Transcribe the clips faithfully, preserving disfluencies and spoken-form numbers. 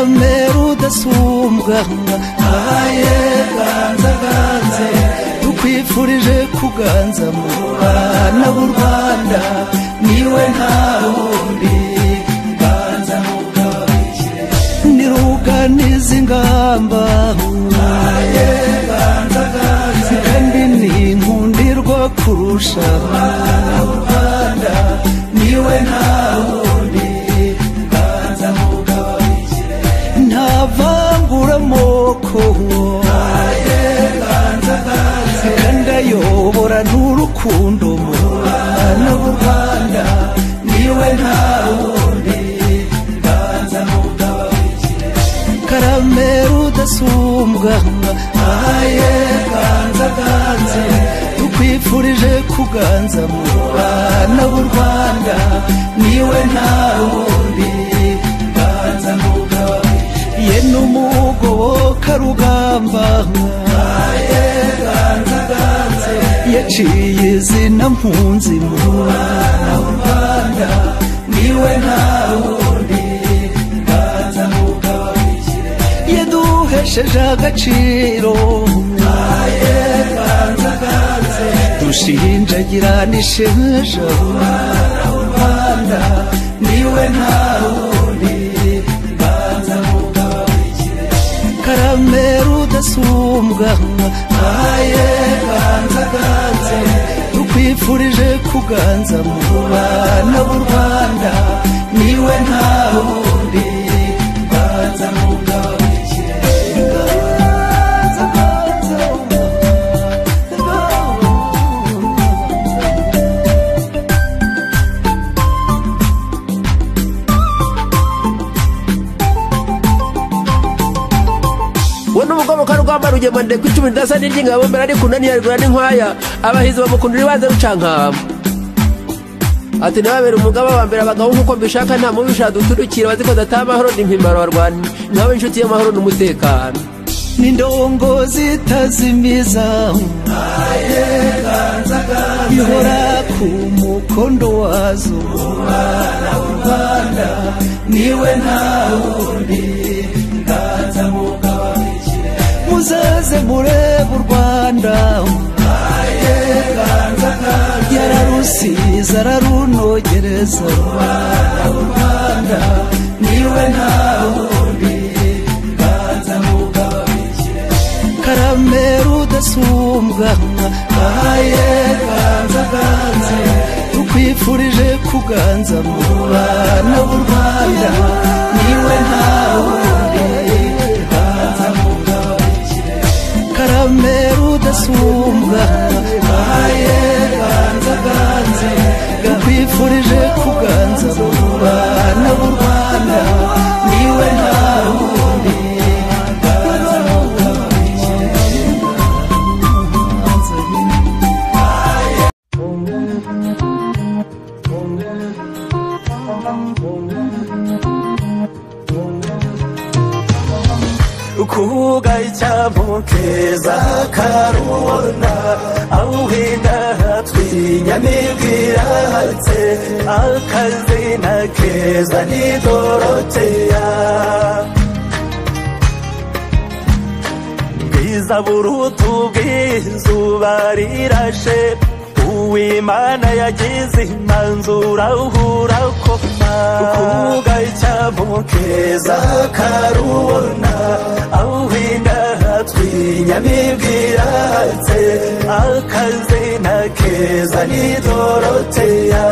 karame rudasumbwa ahaye ganza ganze tukwifurije kuganza mu bana b'u Rwanda niwe nta wundi ganza mugabikire niruganiza ingamba ahaye ganza ganze kandi ninkundirwa kurusha abana b'u Rwanda niwe nta wundi ganza mugabikire ntavangura amoko ahaye ganza ganze kandi ayobora n'urukundo mu bana b'u Rwanda niwe nta wundi ganza mugabikire karame rudasumbwa ahaye ganza ganze tukwifurije kuganza mu bana b'u Rwanda niwe nta wundi ganza mugabikire ye n'umugoboka rugamba ahaye ganza ganze yaciye izina mpunzi mu bana b'u Rwanda niwe nta wundi ganza mugabikire yaduhesheje agaciro ahaye ganza ganze dushinjagirana isheja abana b'u Rwanda niwe nta wundi ganza mugabikire karame rudasumbwa ahaye ganza ganze tukwifurije kuganza mu bana b'u Rwanda niwe nta wundi ganza mugabikire ganza ganza n'umugoboka rugamba rugemande ku icumi ndasa n'iry'ingabo mbere ari kunani yarigura n'inkwaya abahizi bamukundira ibanze rucankamba ati nababera umugaba wa mbere abagabo nk'uko mbishaka nta mubisha duturukira baziko dataha amahoro n'impimbaro barwani nkabe inshuti y'amahoro n'umutekano n'indongozi itazimiza ahaye ganza ganze ihora ku mukondo wazo umwana w'u Rwanda niwe nta wundi ganza mugabikire muzaze murebe u Rwanda ahaye ganza ganze yararusize ararunogereza umwana w'u Rwanda niwe nta wundi ganza mugabikire karame rudasumbwa ahaye ganza ganze tukwifurije kuganza mu bana b'u Rwanda niwe nta wundi ganza mugabikire karame rudasumbwa ahaye ganza ganze tukwifurije kuganza mu bana b'u Rwanda niwe nta wundi ganza mugabikire ukuga icyambu keza karubona awuhinda twinyamibwiratse akazina keza ni Doroteya bwiza buruta ubw'izuba rirashe uwimana yagize imanzura uhura koma ukuga icyambu keza karubona awuhinda twinyamibwiratse akazina keza ni Doroteya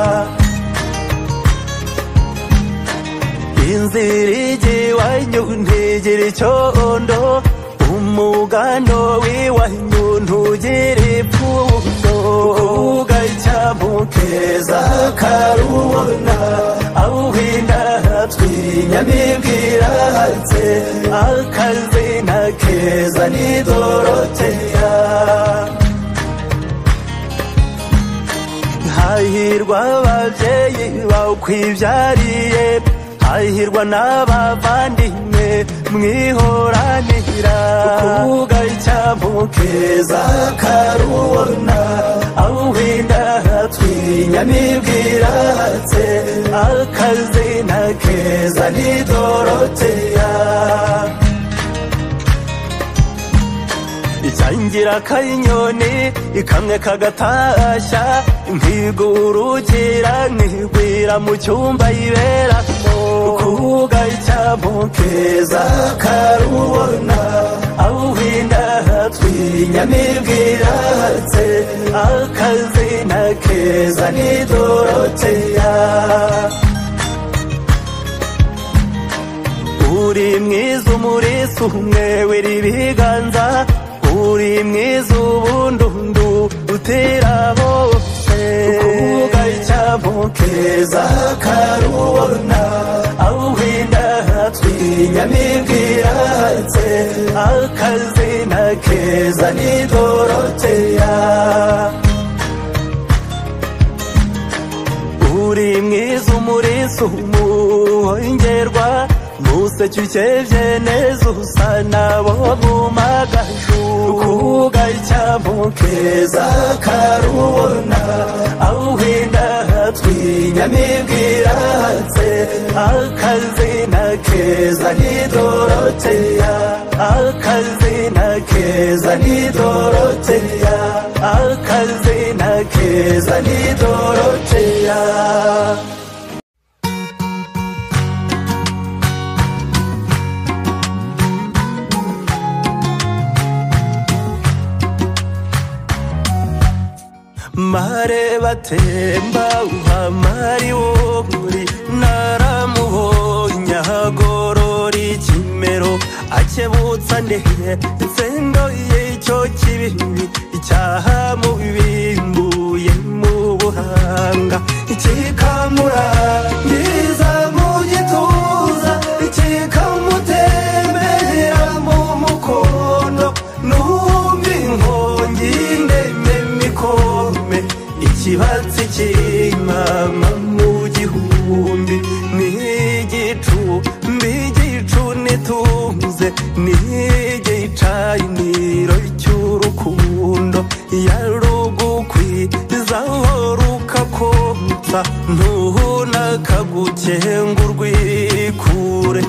inzira igiwanyu ntigira icyondo umugano w'iwanyu ntugira ipfundo ukuga icyambu keza karubona awuhinda twinyamibwiratse akazina keza ni Doroteya hahirwa ababyeyi bakwibyariye hahirwa n'abavandimwe mwihoranira ukuga icyambu keza karubona awuhinda twinyamibwiratse akazina keza ni Doroteya nkagira akayinyoni ikamwe kagatashya nkigurukira nkigwira mu cyumba yiberamo kugacamo keza karubona awuhinda twinyamibwiratse akazina keza ni Doroteya uri mwiza umurisi umwe w'iribiganza uri mwiza ubundundu utera bose kugacamo keza karubona awuhinda twinyamibwiratse akazina keza ni Doroteya uri mwiza umurisi umuhongerwa musecyo ukevye neza usa nabo mu magaju kugacamo keza karubona awuhinda twinyamibwiratse akazina keza ni Doroteya akazina keza ni Doroteya akazina keza ni Doroteya mare batemba uhamari woguri naramuhonya hagorora ikimero akebutsa ndehe nsendo y'icyo kibibi icyaha mu bibimbuye mu buhanga ikikamurangiza mu gituza ikikamutembera mu mukono numva inkongi ndemye mikome ikibatsi cy'imama mu gihumbi n'igicumbi igicu nituze n'igicaniro cy'urukundo yarugukwizaho rukakonsa ntunakagukenga urwikure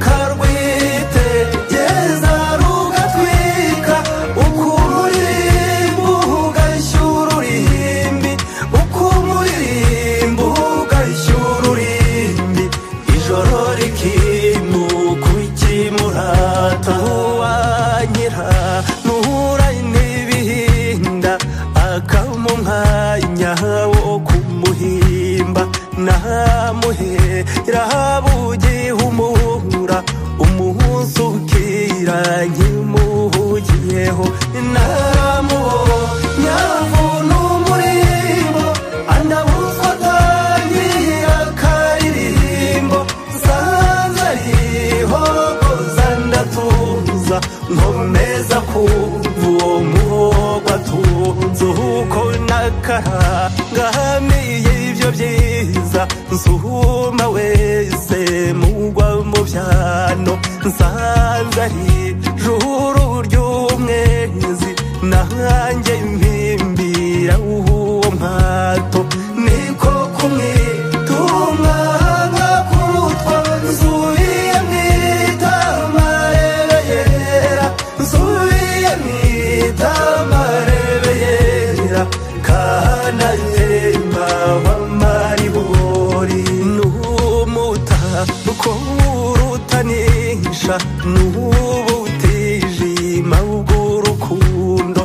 ukarwitegeza rugatwika ukumurimbo ugashyura uruhimbi ukumurimbo ugashyura uruhimbi ijoro rikimuka ukimurata uwanyira nuhura n'ibihinda akamumwanya wo kumuhimba namuhera bugihumura umunsi ukira nkimuhugiyeho naramubonye avuna umurimo anabuzwa atangira akaririmbo nsanze arihogoza ndatuza nkomeza kumva uwo muhogo atunze uko nakarangamiye ibyo byiza nsuma wese mugwa mu byano nsanze ari juru ry'umwezi nanjye mpimbira uwo mpato niko kumwitumwanga kurutwa nsubiye mwita amarebe yera nsubiye mwita amarebe yera kanatemba w'amaribori n'umuta uko urutanisha n'ubutijima bw'urukundo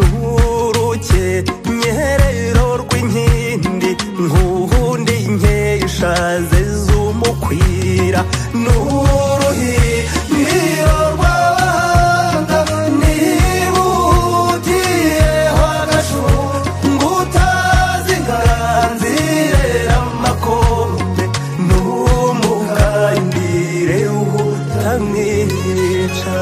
n'urukenyerero rw'inkindi nk'ubundi nkesha ze z'umukwira n'uruhimiro rw'abahanga niba ugiyeho agashu ngutazi ngaranzirera amakombe n'umugandire utamwica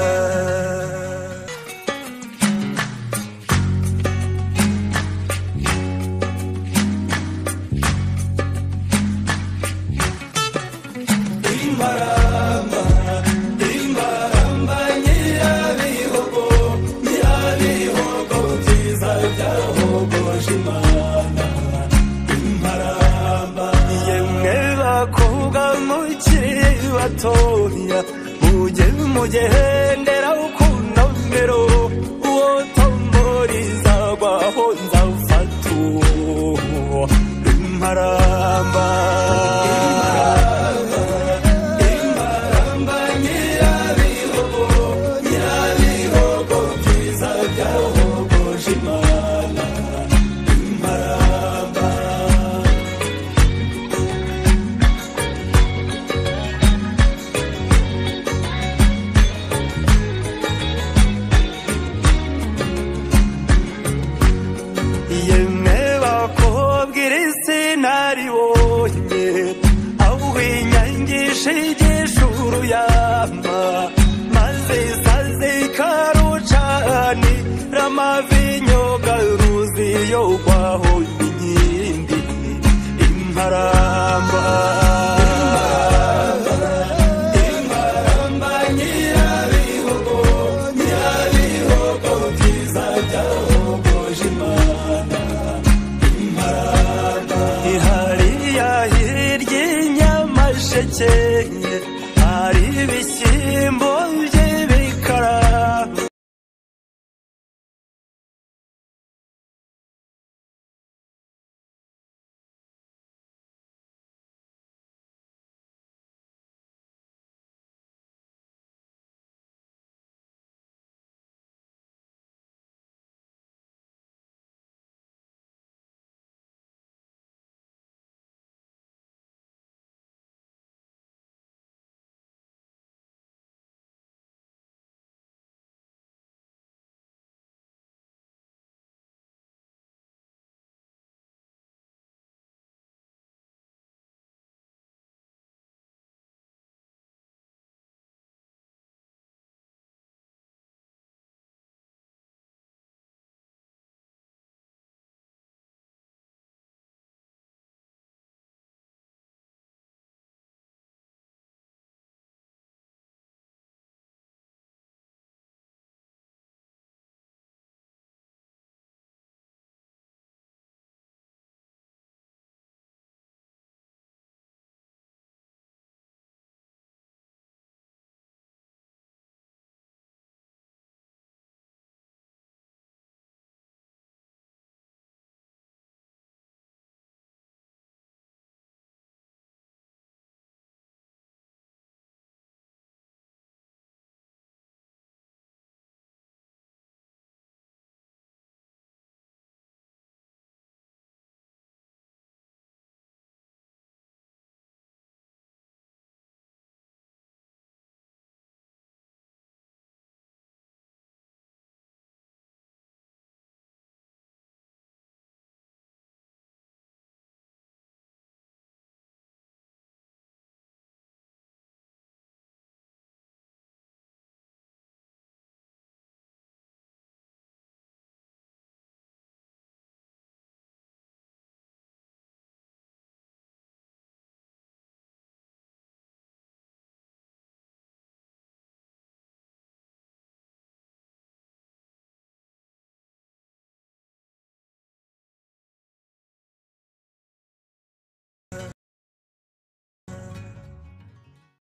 Imbaramba, imbaramba nyirabihogo, nyirabihogo nziza byahogoje Imana. Imbaramba, yemwe bakobwa mukiri batoya, mujye mugendera ukuntu rukomero uwo tomoriza rwaho nzafatu imparamba imparamba nyirabihogo nyirabihogo byiza byahogoje imana imparamba yemwe bakobwira sinaribonye aho inyangisha igishuru yamba maze isazi karucani ramavinyo garuzi yo kwaho inkindi imparamba imparamba nyirabihogo nyirabihogo byiza byahogoje imana ihariya hirya inyamasheke hari ibishyimbo by'ibikara